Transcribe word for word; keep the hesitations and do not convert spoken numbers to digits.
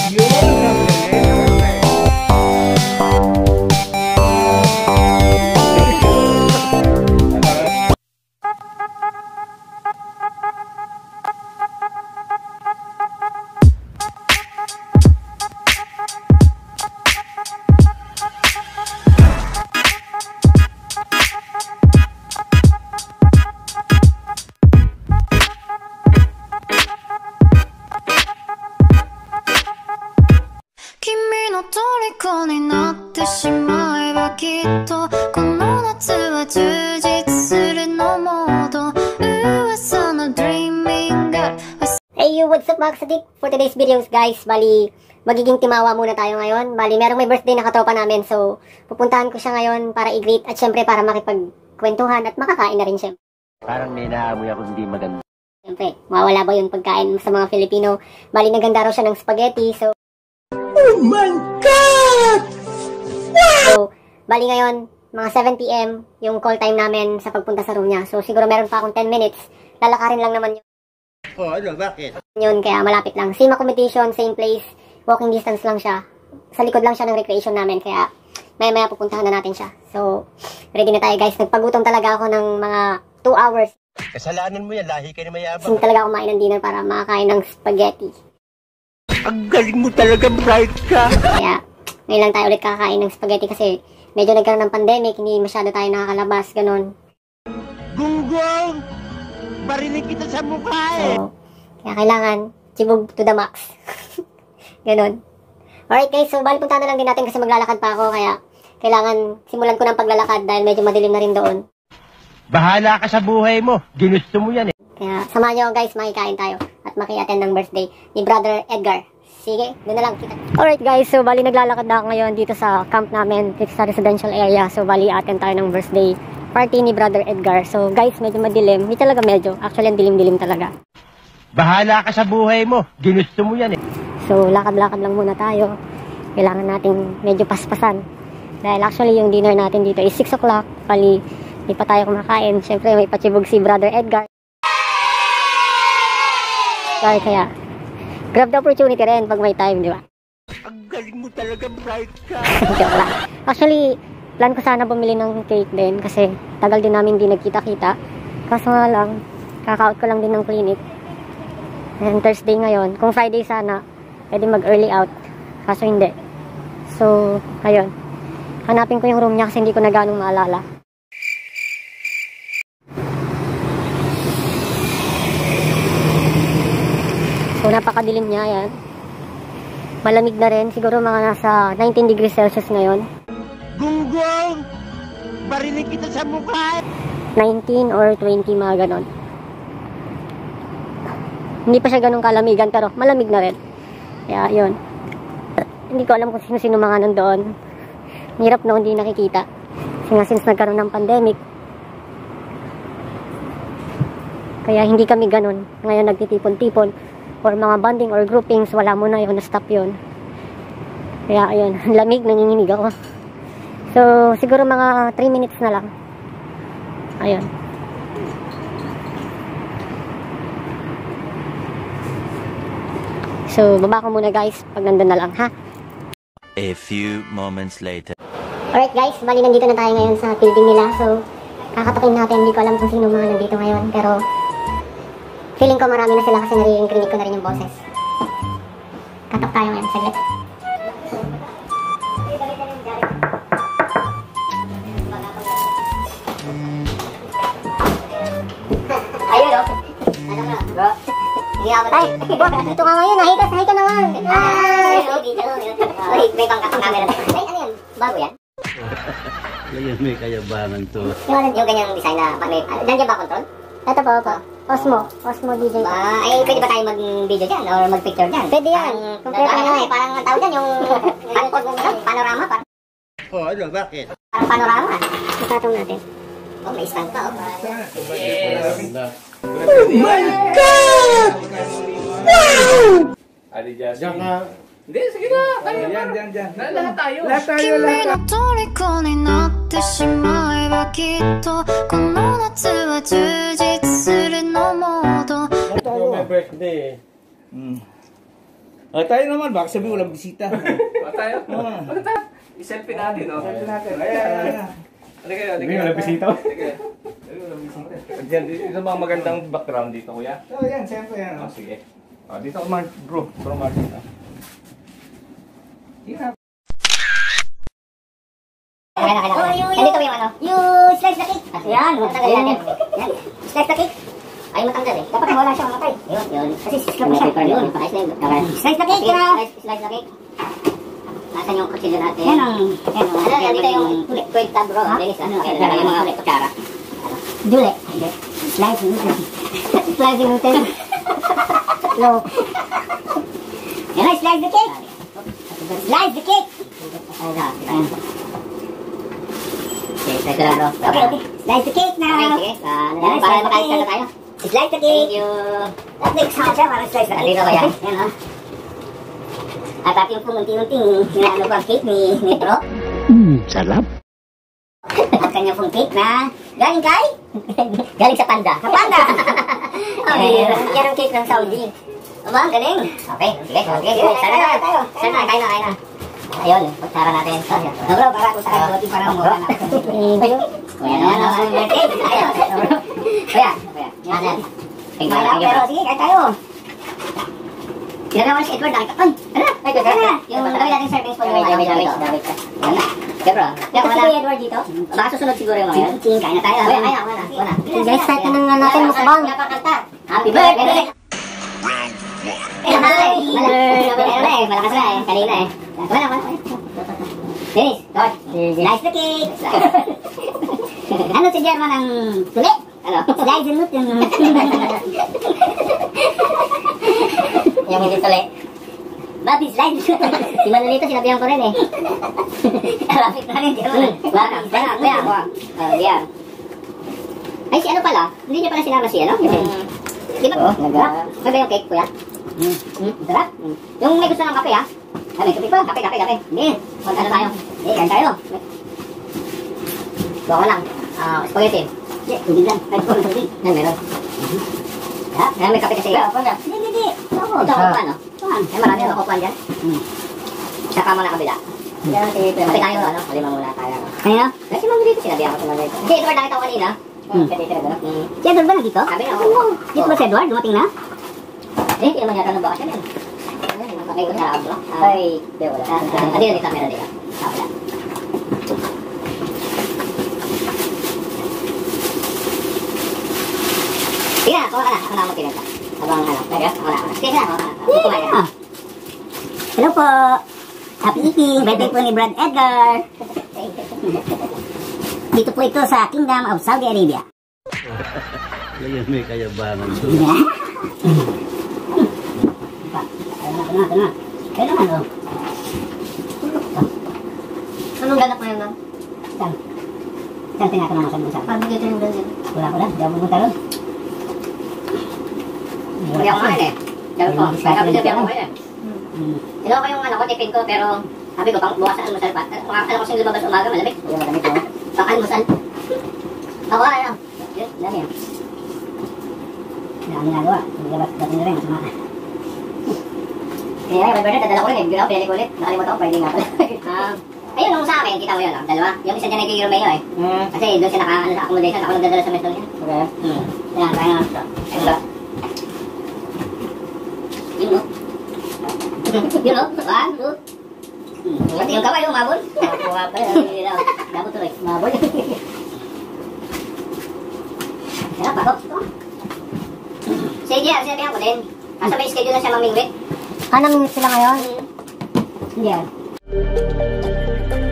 Hey, what's up mga kasadik? For today's videos guys, bali magiging timawa muna tayo ngayon. Bali merong may birthday na katropa namin, so pupuntahan ko siya ngayon para i-greet at syempre para makipagkwentuhan at makakain na rin siya. Parang may naamoy ako hindi maganda. Syempre, mawawala ba yung pagkain sa mga Filipino? Bali naganda raw siya ng spaghetti, so oh my God! Wow! So, bali ngayon, mga seven p m yung call time namin sa pagpunta sa room niya. So, siguro meron pa akong ten minutes. Lalakarin lang naman yun. Oh, ano? Bakit? Yun, kaya malapit lang. Same accommodation, same place. Walking distance lang siya. Sa likod lang siya ng recreation namin. Kaya, maya-maya pupuntahan na natin siya. So, ready na tayo guys. Nagpagutom talaga ako ng mga two hours. Kasalanan mo yan. Lahi ka na mayabang. Sin talaga kumain ng dinner para makakain ng spaghetti. Ang galing mo talaga, bright ka! Kaya, ngayon lang tayo ulit kakain ng spaghetti kasi medyo nagkaroon ng pandemic, hindi masyado tayo nakakalabas, ganun. Gunggong! Barinig kita sa mukha eh! So, kaya kailangan, sibog to the max. Ganun. Alright guys, so bali punta na lang din natin kasi maglalakad pa ako, kaya kailangan simulan ko ng paglalakad dahil medyo madilim na rin doon. Bahala ka sa buhay mo, ginusto mo yan eh. Kaya samahan nyo guys, makikain tayo at maki-attend ng birthday ni Brother Edgar. Sige, doon na lang kita. Alright guys, so bali naglalakad na ako ngayon dito sa camp namin, dito sa residential area. So bali attend tayo ng birthday party ni Brother Edgar. So guys, medyo madilim. Hindi talaga medyo. Actually, ang dilim-dilim talaga. Bahala ka sa buhay mo, ginusto mo yan eh. So lakad-lakad lang muna tayo. Kailangan nating medyo paspasan. Dahil actually yung dinner natin dito is six o'clock. Bali, hindi pa tayo kumakain. Siyempre may patsibog si Brother Edgar. Kaya, grab the opportunity rin pag may time, di ba? Ang galing mo talaga, bright ka! Joke lang. Actually, plan ko sana bumili ng cake din kasi tagal din namin hindi nagkita-kita. Kaso nga lang, kaka-out ko lang din ng clinic. And Thursday ngayon. Kung Friday sana, pwede mag-early out. Kaso hindi. So, ayun. Hanapin ko yung room niya kasi hindi ko na ganong maalala. So, napakadilim niya, yan. Malamig na rin. Siguro mga nasa nineteen degrees Celsius ngayon. Gunggong! Barinig kita sa mukha! nineteen or twenty, mga ganon. Hindi pa siya ganong kalamigan, pero malamig na rin. Kaya, yun. Hindi ko alam kung sino-sino mga nandoon. Hirap na hindi nakikita. Kasi nga, since nagkaroon ng pandemic, kaya hindi kami ganon. Ngayon, nagtitipon-tipon. Or mga bonding or groupings, wala mo na yun, na-stop yun. Kaya, ayun, lamig, nanginginig ako. So, siguro mga three minutes na lang. Ayun. So, baba ko muna guys, pag nandun na lang, ha? A few moments later. Alright guys, bali nandito na tayo ngayon sa building nila. So, kakatakin natin, hindi ko alam kung sino mga nandito ngayon, pero feeling ko marami na sila kasi naririnig ko na rin yung boses. Katok tayo ngayon, saglit. Ayun o. Ano ka? Bro? Hindi ako tayo. Dito ka ngayon, nahigas, nahigas ka naman. Ay! Uy, may bangka sa camera. Ay, ano yan? Bago yan? Ngayon may kayabangan to. Yung, yung ganyang design na, may, nandiyan ba control? Ito po, po. Osmo. Osmo D J. Ah, ay pwede ba tayo mag-video dyan or mag-picture dyan? Pwede yan. Kompleto na yan. Parang ang tawag dyan yung panorama. Parang, Oh, ano? Bakit? parang panorama. Ipatong natin. Oh, may stand pa. Oh. Oh my God! Wow! Ali Justin. Hindi, sige na. Tayo na. Yan, yan, yan. Lahat tayo. Lahat tayo, lahat tayo. 虜になってしまえばきっとこの夏は充実するのモード Ito my birthday. Hmm. Ah, tayo naman, baka sabi walang bisita. O tayo? Oo. Ano tayo? I-selfie natin, no? Selfie natin. Ayan. Ano kayo? Hindi walang bisita. Walang bisita. Diyan, ito mga magandang background dito, kuya. Oh, yan, siyempre yan. O, sige. O, dito, Mark, bro. Bro, Martin. Yeah. Okay na, okay na. Oh, yung, nandito yung ano? Yung slice na cake. Yan, matanggal natin. Yan, slice na cake. Ay, matanggal eh. Dapat wala siya matay. Yun, yun. Kasi scrap na siya. Yun, ayos na yun. Slice na cake na. Slice na cake. Nasaan yung kutsilyo natin? Yan ang, yan ang. Ano, nandito yung quick tab, bro. Linis, ano, yung mga kutsara. Dule. Slice noodle. Slice noodle. No. Yan na, slice the cake. Slice the cake. Ayan. Okay, slice lang, bro. Okay, okay. Slice the cake na. Okay, sige. Uh, para makalis na tayo. Slice the cake. Thank you. At next time siya, para slice na cake. Dito ba yan? Yan, ha? At at yung pumunti-unting sinano ko ang cake ni, ni bro. Hmm, sarap. At kanya pong cake na galing kay? Galing sa panda. Sa panda! Okay, yan ang cake ng Saudi. Aba, ang galing. Okay, sige, okay. Sana na, tayo. Sana na, kain na, kain na. Ayun, kutsara natin. No, bro, para kung saan buti para mura na. Ayun. Kuya naman, no? Ayun. Kuya, kuya. Ano? Thank you, pero sige, kain tayo. Sila naman si Edward, nakita. Ay, ano? Ay, kuya, kuya. Yung gawin natin serving spoon. Damage, damage, damage, damage. Yan na. Okay, bro. Kaya kung si Kuya Edward dito, baka susunod siguro yung mga yun. Sige, kain na tayo. Kuya, kain na, wala. Wala. Guys, start na nga natin mukbang. Happy birthday! Ay, malakas na eh, kanina eh. Wala, wala, wala. Finish, George. Slice the cake. Ano si German ang tuli? Ano? Slice and nutin. Yung hindi tuli. Babi, slice. Si Manolito, sinabihan ko rin eh. Lapit na rin, German. Wala, wala, wala. Oh, yan. Ay, si ano pala? Hindi niya pala sinama si ano? Di ba? Ano ba yung cake, kuya? Hmm. Hmm. Sarap. Hmm. Yung may gusto ng kape, ha? Ay, may kape pa. Kape, kape, kape. Hindi. Magkano tayo? Hindi, kain tayo. Bawa lang. Ah, spaghetti. Hindi, tubig lang. Ay, tubig, tubig. Yan, meron. Ha? Yan, may kape kasi. Hindi, hindi, hindi. Ito ako kupan, no? Kupan. Ay, marami ako kupan dyan. Hmm. Saka mo na kabila. Kape tayo, ano? Lima muna tayo. Kanina? Kasi mga dito, sinabihan ko sa mga dito. Hindi, ito ba nakita ko kanina? Hmm. Si Edward ba nandito? Sabi na ako. Dito ba si Edward? Dumating na? Eh, hindi naman yata ng bakasyon yan. May ko sa ablo. Ay, di wala. Adi yung camera dito. Wala. Sige na, kuha ka na. Ako na mo tinenta. Abang ano. Ako na, ako na. Sige na, kuha ka na. Kumain na. Hello po. Happy eating. Birthday po ni Brad Edgar. Dito po ito sa Kingdom of Saudi Arabia. Yan may kayabangan. Ito na, ito na. Kaya naman, oh. Anong ganap ngayon, ma'am? Saan? Saan tinatanong mo sa mga saan? Paano dito yung ganyan? Wala ko lang, di ako pumunta ron. Hindi ako kain eh. Sabi ko, sabi sabi ako kain eh. Sino ko yung ano ko, tipin ko, pero sabi ko, pang bukas sa almusal pa. Alam ko siyang lumabas umaga, malamig. Yung malamig ko. Pang almusal. Ako, ano? Yun, dami yan. Dami nagawa. Lumabas dating na rin, masama. Kaya yung Bernard, dadala ko rin eh. Ginawa, pinalik ulit. Nakalimutan ko, pwede nga pala. Ah, ayun, nung sa akin, kita mo yun, no? Dalawa. Yung isa dyan ay kay Romeo eh. Mm. Kasi doon siya naka, ano, sa accommodation. Ako nagdadala sa mesto niya. Okay. Hmm. Yan, kaya nga. Ayun ba? Yun, no? Yun, no? One, two. Pati yung kamay, yung mabol. Kuha pa yun. Dapat tuloy. Mabol. Sarap, ako. Sige, sinabihan ko din. Nasa may schedule na siya mamingwit. Ah, namingwit sila ngayon? Hindi ah.